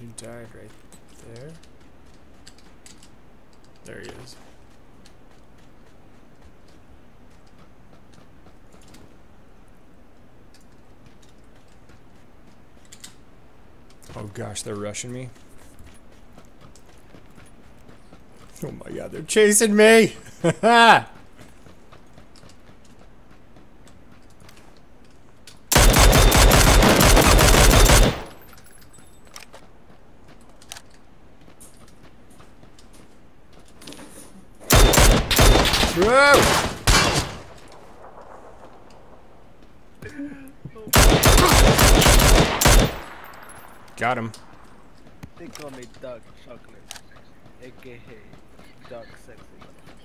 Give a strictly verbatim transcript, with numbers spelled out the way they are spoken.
died right there. There he is. Oh gosh, they're rushing me. Oh my god, they're chasing me! Ha! Got him. They call me Dark Chocolate, aka Dark Sexy.